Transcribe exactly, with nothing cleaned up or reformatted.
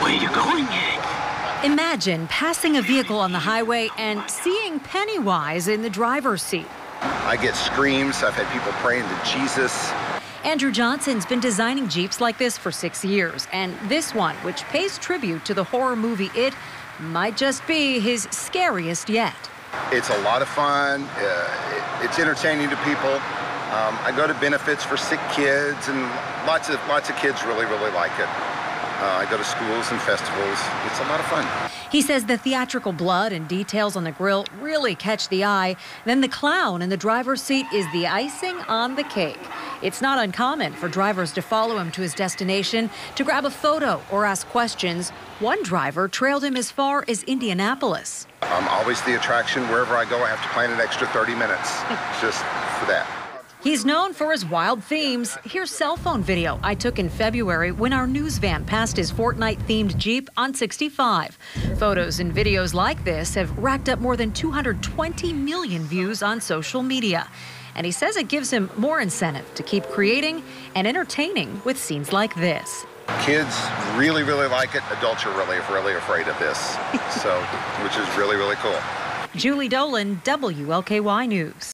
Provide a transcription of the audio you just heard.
Where are you going? Imagine passing a vehicle on the highway and seeing Pennywise in the driver's seat. I get screams. I've had people praying to Jesus. Andrew Johnson's been designing Jeeps like this for six years, and this one, which pays tribute to the horror movie It, might just be his scariest yet. It's a lot of fun. Uh, it, it's entertaining to people. Um, I go to benefits for sick kids, and lots of lots of kids really, really like it. Uh, I go to schools and festivals. It's a lot of fun. He says the theatrical blood and details on the grill really catch the eye. Then the clown in the driver's seat is the icing on the cake. It's not uncommon for drivers to follow him to his destination to grab a photo or ask questions. One driver trailed him as far as Indianapolis. I'm always the attraction. Wherever I go, I have to plan an extra thirty minutes just for that. He's known for his wild themes. Here's cell phone video I took in February when our news van passed his Fortnite-themed Jeep on sixty-five. Photos and videos like this have racked up more than two hundred twenty million views on social media. And he says it gives him more incentive to keep creating and entertaining with scenes like this. Kids really, really like it. Adults are really, really afraid of this, so which is really, really cool. Julie Dolan, W L K Y News.